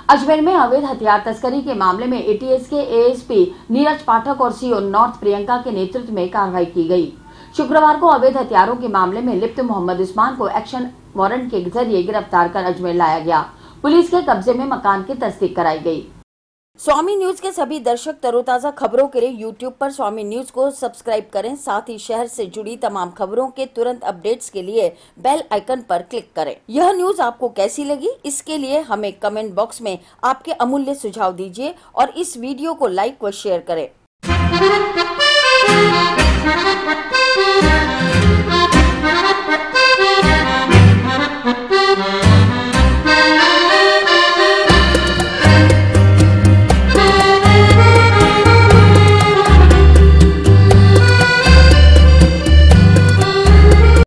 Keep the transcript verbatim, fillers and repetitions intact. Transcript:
अजमेर में अवैध हथियार तस्करी के मामले में एटीएस के एएसपी नीरज पाठक और सीओ नॉर्थ प्रियंका के नेतृत्व में कार्रवाई की गई। शुक्रवार को अवैध हथियारों के मामले में लिप्त मोहम्मद उस्मान को एक्शन वारंट के जरिए गिरफ्तार कर अजमेर लाया गया। पुलिस के कब्जे में मकान की तस्दीक कराई गई। स्वामी न्यूज के सभी दर्शक तरोताजा खबरों के लिए यूट्यूब पर स्वामी न्यूज को सब्सक्राइब करें। साथ ही शहर से जुड़ी तमाम खबरों के तुरंत अपडेट्स के लिए बेल आइकन पर क्लिक करें। यह न्यूज आपको कैसी लगी, इसके लिए हमें कमेंट बॉक्स में आपके अमूल्य सुझाव दीजिए और इस वीडियो को लाइक व शेयर करें।